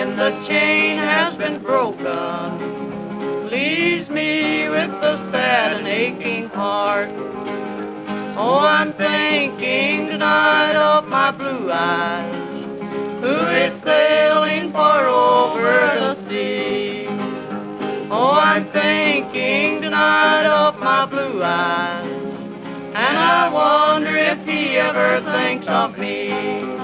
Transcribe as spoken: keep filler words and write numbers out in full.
him the chain has been broken, leaves me with a sad and aching heart. Oh, I'm thinking tonight of my blue eyes, who is sailing far over the sea. Oh, I'm thinking tonight of my blue eyes, and I wonder if he ever thinks of me.